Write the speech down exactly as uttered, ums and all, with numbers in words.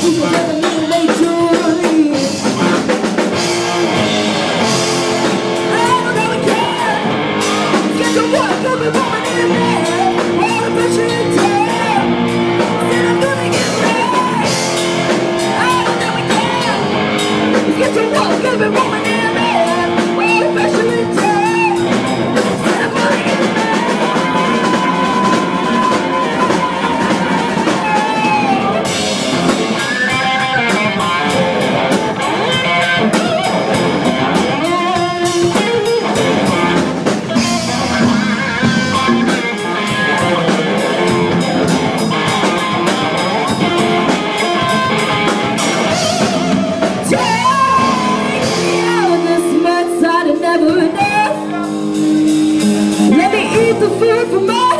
People never knew they truly. I don't really care. Get to work, every woman in there. All the pressure in town. Said I'm gonna get paid. I don't really care. Get to work, every woman in there. All the pressure in town. Said I'm gonna get paid. The food for my